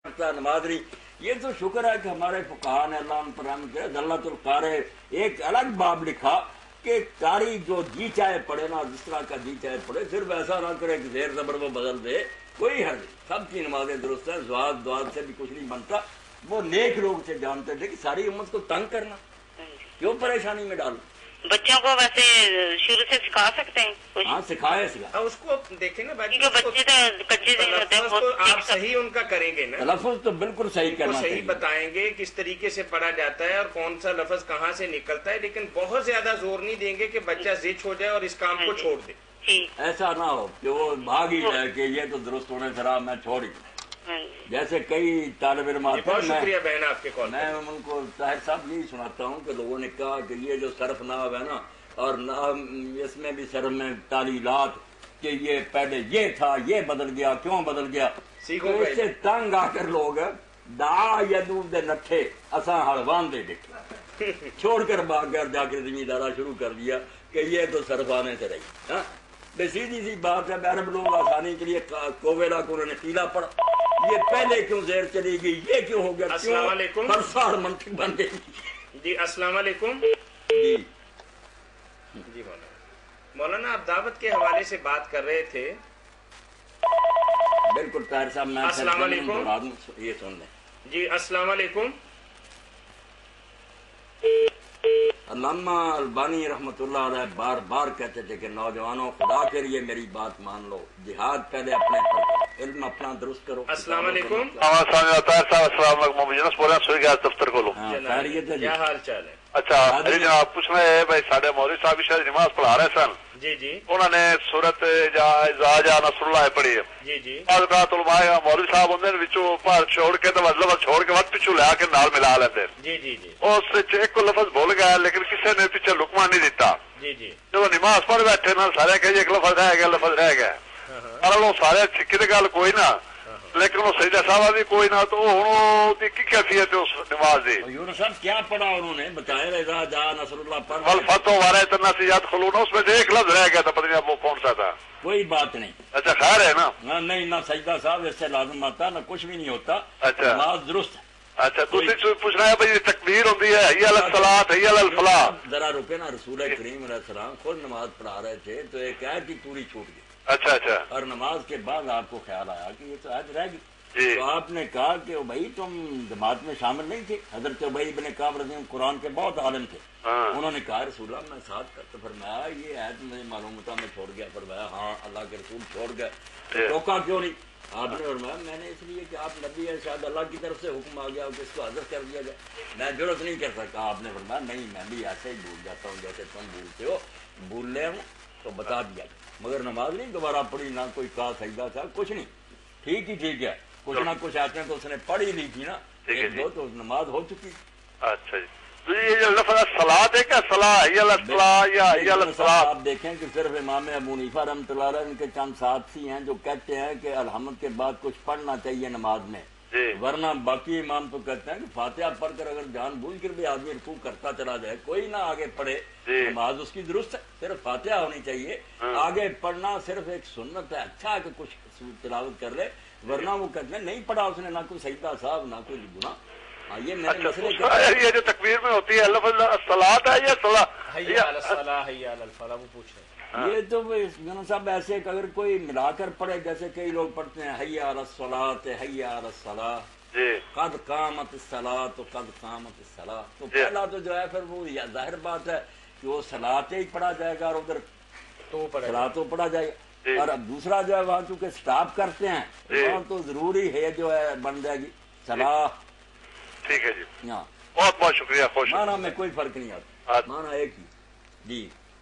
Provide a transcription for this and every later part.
नमाज नहीं। ये तो शुक्र है कि हमारे फुकाहा ने अल्लाह पर रहम किया। दल्लतुल कारी एक अलग बाब लिखा कि कारी जो जी चाहे पढ़े ना, जिस तरह का जी चाहे पढ़े, सिर्फ ऐसा ना करे कि जेर जबर वो बदल दे, कोई हर्ज नहीं। सबकी नमाजें दुरुस्त है, ज़वाद दुआद से भी कुछ नहीं बनता। वो नेक लोग से जानते थे कि सारी उम्मत को तंग करना, क्यों परेशानी में डालना। बच्चों को वैसे शुरू से सिखा सकते हैं कुछ? हाँ सिखाए उसको देखें ना क्योंकि बच्चे तो कच्चे दिन होते हैं, तो आप सही उनका करेंगे ना, लफ्ज तो बिल्कुल सही करना सही चाहिए। बताएंगे किस तरीके से पढ़ा जाता है और कौन सा लफ्ज कहाँ से निकलता है, लेकिन बहुत ज्यादा जोर नहीं देंगे कि बच्चा जिद हो जाए और इस काम को छोड़ दे। ऐसा ना हो कि वो भाग ही जाए कि ये तो दुरुस्त होने से मैं छोड़ी। जैसे कई तालिब इल्म आते हैं, बहुत शुक्रिया बहन आपके कॉल। मैं उनको ताहिर साहब यही सुनाता हूँ कि लोगों ने कहा कि ये जो सरफ नाव है ना, और नाम इसमें भी सरफ में तालीलात कि ये पहले ये था, ये बदल गया, क्यों बदल गया। तो इससे तंग आकर लोग दा यदूब दे नठे असा हड़वान दे देखे छोड़कर भाग कर जाकर जमींदारा शुरू कर दिया कि ये तो सरफ आने से रही। हाँ सीधी सी बात है, अरब लोग आसानी के लिए कोवेला को उन्होंने पीला पड़ा, ये पहले क्यों ज़ेर चली गई, ये क्यों हो गया, अस्सलाम वालेकुम मंतिक बन गई। जी अस्सलाम वालेकुम। जी जी मौलाना आप दावत के हवाले से बात कर रहे थे। बिल्कुल ताहिर साहब, मैं अस्सलाम वालेकुम, ये सुन लें। जी अस्सलाम वालेकुम। अल्लामा अलबानी रहमतुल्लाह अलैह बार बार कहते थे कि नौजवानों खुदा के लिए मेरी बात मान लो, जिहाद पहले अपने पर, इल्म अपना दुरुस्त करो। अस्सलाम वालेकुम। दफ्तर को क्या हाल चाल है? अच्छा अरे जनाब पूछना है भाई, साढ़े मौलवी साहब शायद नमाज पढ़ा रहे सन जी जी, उन्होंने सूरत नसरुल्लाह पढ़ी है जी जी, मौलवी साहब उन्होंने छोड़ के तो लफ्ज छोड़ के वक्त पिछू ला के नाल मिला लेते जी जी जी, उस एक को लफ्ज भूल गया लेकिन किसी ने पीछे लुकमा नहीं दिता जी जी, जब नमाज पढ़ बैठे ना सारे कहे एक लफ्ज रह गया, लफ्ज रह गया, और वो सारे सिक्की की गल कोई ना, लेकिन वो सजदा साहब भी कोई ना, तो की कैफियत है उस नमाज दी। यूनुस साहब क्या पढ़ा उन्होंने बताया, जा नसरुल्लाह पर वल फतो वारा इतना सी याद खलूना, उसमें से एक लफ्ज रह गया था, पता नहीं वो कौन सा था। कोई बात नहीं, अच्छा खैर है ना। नहीं ना सजदा साहब इससे लाजम आता ना कुछ भी नहीं होता। अच्छा नमाज दुरुस्त है। अच्छा तुझे पूछना है भाई तकबीर होती है हय्या अलल सलात हय्या अलल फलाह। जरा रुके ना, रसूल करीम अलैहि सलाम खुद नमाज पढ़ा रहे थे तो एक आयत की पूरी छूट गई। अच्छा अच्छा, और नमाज के बाद आपको ख्याल आया कि ये तो आयत रह गई, तो आपने कहा कि भाई तुम जमात में शामिल नहीं थे। हजरत उबई इब्न काब रज़ी अल्लाह कुरान के बहुत आलिम थे। उन्होंने कहा रसूलल्लाह मैं साथ करता, फरमाया ये आयत मुझे मालूम था, मैं छोड़ गया। फरमाया हाँ अल्लाह के रसूल छोड़ गए, टोका क्यों नहीं? आपने फरमाया मैंने इसलिए कि आप नबी है, शायद अल्लाह की तरफ से हुक्म आ गया कि इसको हजर कर दिया जाए, मैं जुर्रत नहीं कर सकता। आपने फरमाया नहीं मैं भी ऐसे ही भूल जाता हूँ जैसे तुम भूलते हो, भूल ले हूँ तो बता दिया, मगर नमाज नहीं दोबारा पढ़ी, ना कोई कहा सजदा था, कुछ नहीं, ठीक ही ठीक है। कुछ ना कुछ आते तो उसने पढ़ी ली थी ना, एक दो तो नमाज हो चुकी। अच्छा जी, तो ये जो लफ्ज़ सलात है क्या, सलाह या आप देखें कि सिर्फ इमाम अबू हनीफा रहमतुल्लाह अलैह इनके चंद साथी हैं जो कहते हैं कि अलहम्द के बाद कुछ पढ़ना चाहिए नमाज में, वरना बाकी इमाम तो कहते हैं कि फातिहा पढ़कर अगर जान बूझ कर भी आदमी रुकू करता चला जाए, कोई ना आगे पढ़े, नमाज उसकी दुरुस्त है, सिर्फ फातिहा होनी चाहिए। आगे पढ़ना सिर्फ एक सुन्नत है, अच्छा है कि कुछ तिलावत कर ले, वरना वो कहते हैं नहीं पढ़ा उसने, ना कोई सजदा साहब ना कोई गुनाह। ये मेरे मसले ये जो तकबीर में होती है लफ्ज़ सलात है या सलाह, हय्या अलल सलाह हय्या अलल फलाह, वो पूछ रहे हैं। ये तो यूनुस साहब ऐसे अगर कोई मिलाकर पढ़े, जैसे कई लोग पढ़ते हैं हय्या अलल सलात हय्या अलल सलाह, कद कामत सलात तो कद कामत सलाह, तो पहला तो जो है फिर वो जाहिर बात है कि वो सलाते ही पढ़ा जाएगा और उधर तो सलातो पढ़ा जाएगा, और अब दूसरा जो है वहाँ चूंकि स्टॉप करते हैं वहाँ तो जरूरी है जो है बन जाएगी सलाह। ठीक है जी, हाँ बहुत बहुत शुक्रिया, खुश माना में कोई फर्क नहीं आता, माना एक ही जी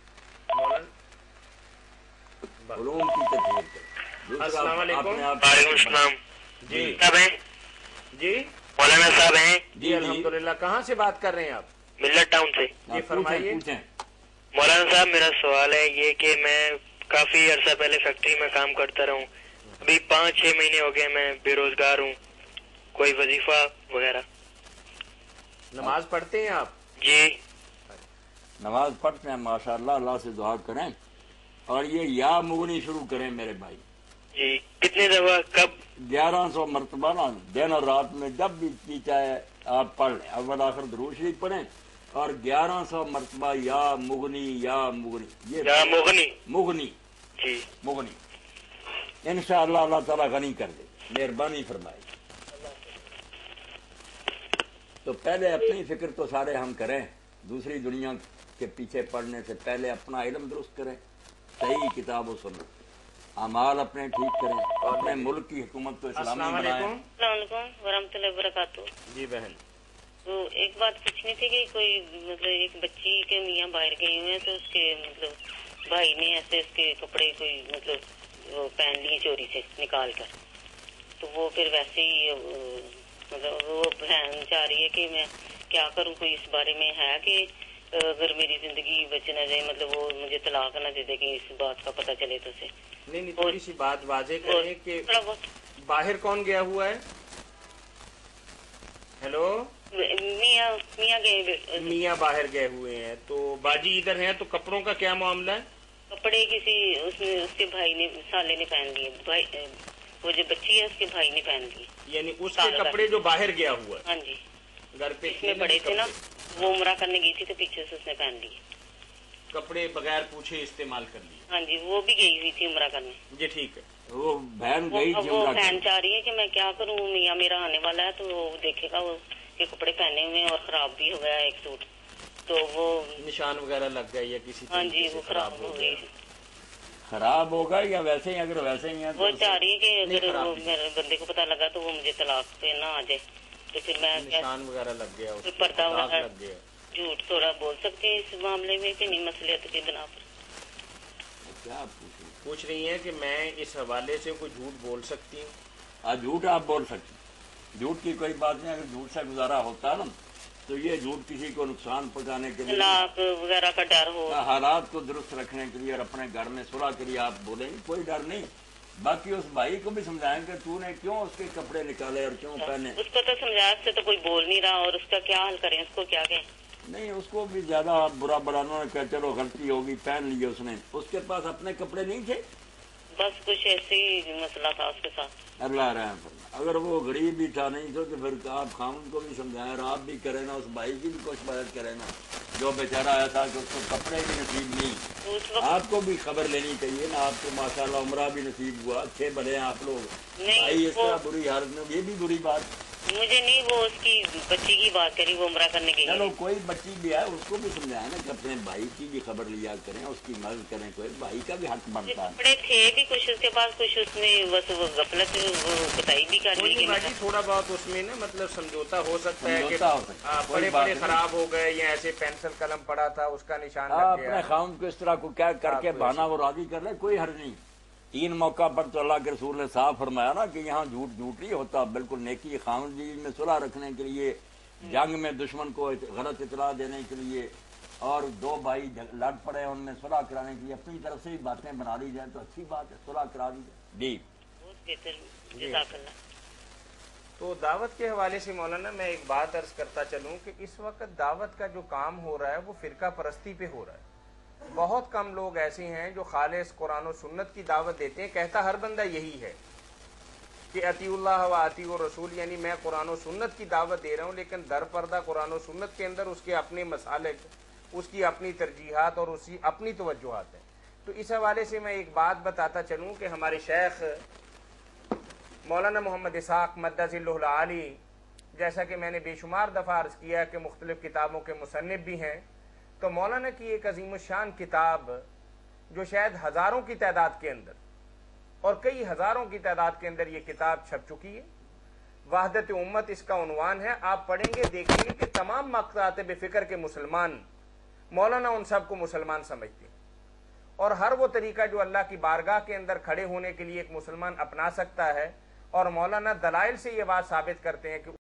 उलूम की तकलीफ। अस्सलाम वालेकुम। जी जी मौलाना साहब हैं जी अल्हम्दुलिल्लाह। कहाँ से बात कर रहे हैं आप? मिल्लत टाउन से। जी फरमाइए। मौलाना साहब मेरा सवाल है ये कि मैं काफी अरसा पहले फैक्ट्री में काम करता रहा हूँ, अभी 5-6 महीने हो गए मैं बेरोजगार हूँ, कोई वजीफा वगैरह? नमाज पढ़ते हैं आप? जी नमाज पढ़ते हैं माशाअल्लाह, अल्लाह से दुआ करें और ये या मुगनी शुरू करें मेरे भाई, جی کتنے دفعہ کب؟ 1100 مرتبہ نا، دن اور رات میں جب بھی چاہے آپ پڑھ لیں، اول آخر درود شریف پڑھیں اور 1100 مرتبہ یا مغنی یا مغنی، یہ یا مغنی مغنی جی مغنی، انشاءاللہ اللہ تعالیٰ غنی کر دے، مہربانی فرمائے۔ تو پہلے اپنی فکر تو سارے ہم کریں، دوسری دنیا کے پیچھے پڑھنے سے پہلے اپنا علم درست کریں، صحیح کتاب و سنت، اعمال اپنے ٹھیک کریں، اپنے ملک کی حکومت کو اسلامی السلام بنائیں۔ علیکم۔ السلام علیکم ورحمۃ اللہ وبرکاتہ۔ جی بہن، تو ایک بات پوچھنی تھی کہ کوئی مطلب ایک بچی کے میاں باہر گئے ہوئے ہیں تو اس کے مطلب بھائی نے ایسے اس کے کپڑے کوئی مطلب وہ پہن لیے چوری سے نکال کر، تو وہ پھر ویسے ہی مطلب وہ بہن چاہ رہی ہے کہ میں کیا کروں، کوئی اس بارے میں ہے کہ اگر میری زندگی بچ نہ جائے، مطلب وہ مجھے طلاق نہ دے دے کہ اس بات کا پتہ چلے تو اسے۔ نہیں تھوڑی سی بات واضح کریں کہ تھوڑا بہت باہر کون گیا ہوا ہے؟ ہیلو، میاں گئے، میاں باہر گئے ہوئے ہیں، تو باجی ادھر ہیں، تو کپڑوں کا کیا معاملہ ہے؟ کپڑے کسی اس کے بھائی نے سالے نے پہن لیے، بھائی وہ جو بچی ہے اس کے بھائی نے پہن لیے، یعنی اس کے کپڑے جو باہر گیا ہوا ہے، ہاں جی، گھر پہ اس میں پڑے تھے نا، وہ عمرہ کرنے گئی تھی تو پیچھے سے اس نے پہن لیے، کپڑے بغیر پوچھے استعمال کر لیے۔ ہاں جی، وہ بھی گئی ہوئی تھی عمرہ کرنے۔ جی ٹھیک ہے۔ وہ بہن گئی تھی وہ عمرہ بہن کرنے۔ چاہ رہی ہے کہ میں کیا کروں، میاں میرا آنے والا ہے تو وہ دیکھے گا وہ کہ کپڑے پہنے ہوئے اور خراب بھی ہو گیا ایک سوٹ، تو وہ نشان وغیرہ لگ گئے یا کسی ہاں جی طریقے سے وہ خراب ہو گیا؟ خراب ہوگا یا ویسے ہی، اگر ویسے ہی ہیں تو وہ چاہ رہی ہے کہ نہیں، اگر خراب وہ نہیں۔ میرے بندے کو پتا لگا تو وہ مجھے طلاق پہ نہ آ جائے، تو پھر میں نشان وغیرہ لگ گیا، اس کوئی پہ پردہ داغ وغیرہ لگ گیا۔ جھوٹ تھوڑا بول سکتے ہیں اس معاملے میں کہ نہیں، مسئلیت کی بنا پر؟ کیا پوچھیں؟ پوچھ رہی ہیں کہ میں اس حوالے سے کوئی جھوٹ بول سکتی ہوں؟ جھوٹ آپ بول سکتے ہیں، جھوٹ کی کوئی بات نہیں، اگر جھوٹ سے گزارا ہوتا نا تو یہ جھوٹ کسی کو نقصان پہنچانے کے لیے، طلاق وغیرہ کا ڈر ہو، حالات کو درست رکھنے کے لیے اور اپنے گھر میں صلح کے لیے آپ بولیں گے، کوئی ڈر نہیں۔ باقی اس بھائی کو بھی سمجھائیں کہ تو نے کیوں اس کے کپڑے نکالے اور کیوں پہنے۔ اس کو تو سمجھایا، اس سے تو کوئی بول نہیں رہا، اور اس کا کیا حل کریں، اس کو کیا کہیں؟ نہیں، اس کو بھی زیادہ برا بنانا کہ چلو غلطی ہوگی، پہن لیے اس نے، اس کے پاس اپنے کپڑے نہیں تھے، بس کچھ ایسے ہی مسئلہ تھا اس کے ساتھ۔ اللہ رحم فرمائے۔ اگر وہ غریب بھی تھا نہیں تو پھر آپ خامن کو بھی سمجھائیں اور آپ بھی کریں نا، اس بھائی کی بھی کچھ مدد کریں نا جو بیچارہ آیا تھا کہ اس کو کپڑے بھی نصیب نہیں، تو اس وقت آپ کو بھی خبر لینی چاہیے نا، آپ کو ماشاءاللہ عمرہ بھی نصیب ہوا، اچھے بنے ہیں آپ لوگ، نہیں، بھائی اس وہ طرح بری حالت میں، یہ بھی بری بات۔ مجھے نہیں، وہ اس کی بچی کی بات کری، وہ عمرہ کرنے گئی چلو ہے۔ کوئی بچی بھی ہے اس کو بھی سمجھائیں نا کہ اپنے بھائی کی بھی خبر لیا کریں، اس کی مدد کریں، کوئی بھائی کا بھی حق بنتا ہے۔ کپڑے تھے بھی کچھ اس کے پاس، کچھ اس نے بس وہ غفلت وہ کتائی بھی کر لی کوئی کہ باجی تھوڑا بہت اس میں نا مطلب سمجھوتا ہو سکتا ہے کہ سمجھوتا ہو سکتا ہے، کوئی پڑے بات پڑے نہیں۔ خراب ہو گئے یا ایسے پینسل قلم پڑا تھا اس کا نشان آپ لگ اپنے گیا۔ خاوند کو اس طرح کو کیا کر کے آپ کو بہانا وہ راضی کر لے، کوئی حرج نہیں۔ 3 موقع پر تو اللہ کے رسول نے صاف فرمایا نا کہ یہاں جھوٹ نہیں ہوتا، بالکل نیکی خاوند جی میں صلح رکھنے کے لیے، جنگ میں دشمن کو غلط اطلاع دینے کے لیے، اور 2 بھائی لڑ پڑے ان میں صلح کرانے کے لیے اپنی طرف سے بھی باتیں بنا لی جائیں تو اچھی بات ہے، صلح کرا دی جائے۔ جی بہت بہتر، جزاک اللہ۔ تو دعوت کے حوالے سے مولانا میں ایک بات عرض کرتا چلوں کہ اس وقت دعوت کا جو کام ہو رہا ہے وہ فرقہ پرستی پہ ہو رہا ہے۔ بہت کم لوگ ایسے ہیں جو خالص قرآن و سنت کی دعوت دیتے ہیں، کہتا ہر بندہ یہی ہے کہ اطیع اللہ و اطیع الرسول، یعنی میں قرآن و سنت کی دعوت دے رہا ہوں، لیکن در پردہ قرآن و سنت کے اندر اس کے اپنے مسالک، اس کی اپنی ترجیحات اور اس کی اپنی توجہات ہیں۔ تو اس حوالے سے میں ایک بات بتاتا چلوں کہ ہمارے شیخ مولانا محمد اسحاق مدہ ذلہ العالی، جیسا کہ میں نے بے شمار دفعہ عرض کیا کہ مختلف کتابوں کے مصنف بھی ہیں، تو مولانا کی ایک عظیم الشان کتاب جو شاید ہزاروں کی تعداد کے اندر اور کئی ہزاروں کی تعداد کے اندر یہ کتاب چھپ چکی ہے، وحدت امت اس کا عنوان ہے۔ آپ پڑھیں گے دیکھیں گے کہ تمام مکاتب فکر کے مسلمان مولانا ان سب کو مسلمان سمجھتے ہیں، اور ہر وہ طریقہ جو اللہ کی بارگاہ کے اندر کھڑے ہونے کے لیے ایک مسلمان اپنا سکتا ہے، اور مولانا دلائل سے یہ بات ثابت کرتے ہیں کہ